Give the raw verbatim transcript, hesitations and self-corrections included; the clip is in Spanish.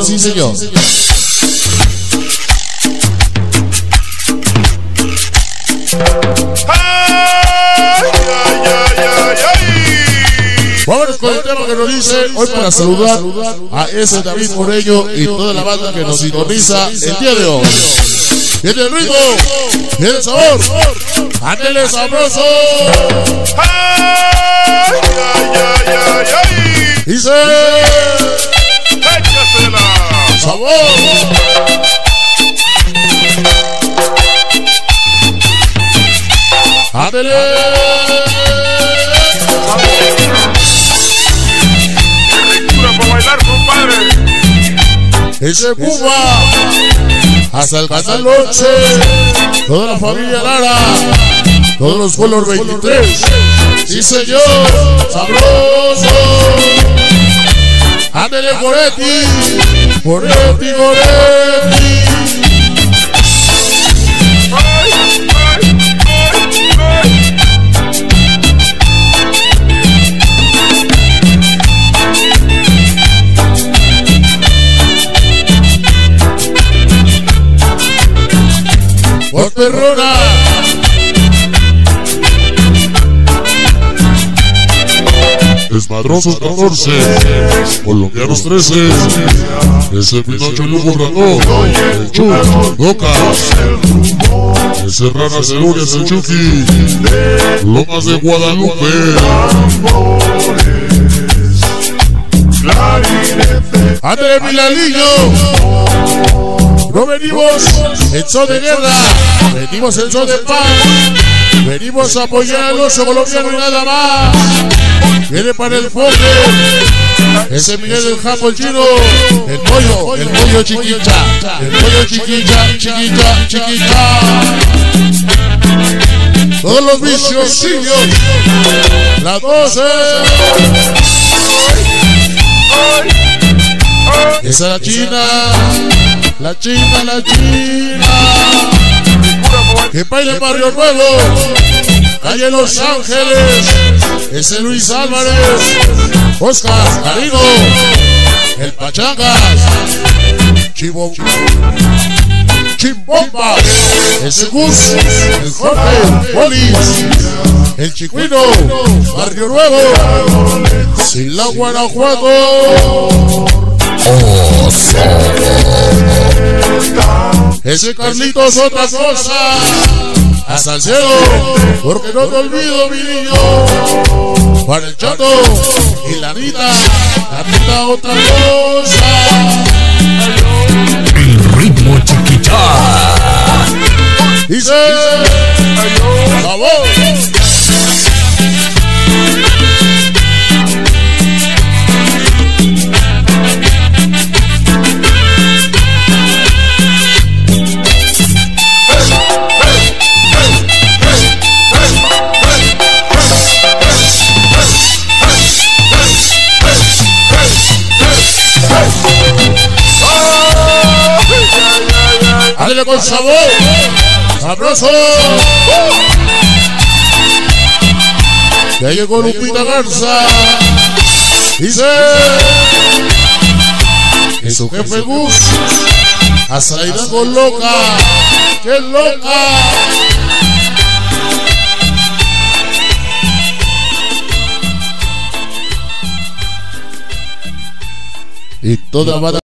Sí, señor. Vámonos con el tema que nos dice hoy para saludar a ese David Moreño y toda la banda que nos sintoniza el día de hoy. Viene el ritmo, viene el sabor, ándele sabroso. Dice sabor. Ándele. Ese Cuba hasta el Canal once, toda la familia Lara, todos los Color veintitrés. Sí, señor, sabroso. Ándele Goretti, Goretti, Goretti. Por perrona. Desmadrosos catorce, colombianos trece, ese Pinocho Lugo Ratón, el Chuck, Boca, ese Rana Celurias, el Chucky, Lomas de Guadalupe, André Milalillo. No venimos en son de guerra, venimos en son de paz. Venimos a apoyar al oso colombiano y nada más. Viene para el foque ese Miguel del Japo, el chino, el pollo, el pollo chiquita, el pollo chiquita, chiquita, chiquita. Todos los viciosillos, las doce. Esa la china, la china, la china. Que baile Barrio Nuevo, calle Los Ángeles. Ese Luis Álvarez, Oscar, Carino, el Pachangas, Chivo, Chimbomba, ese Gus, el Jorge, Polis, el Chicuino, Barrio Nuevo, Sila, Guanajuato. Ese Carlitos otra cosa, hasta el cielo, porque no te olvido mi niño. Para el Chato y la Rita, la Rita otra cosa. El ritmo chiquita. Dice sabor. Dale con sabor, sabroso. Ya llegó Lupita Garza. Dice que su jefe Gus hasta la Hidalgo loca, que loca. Y toda va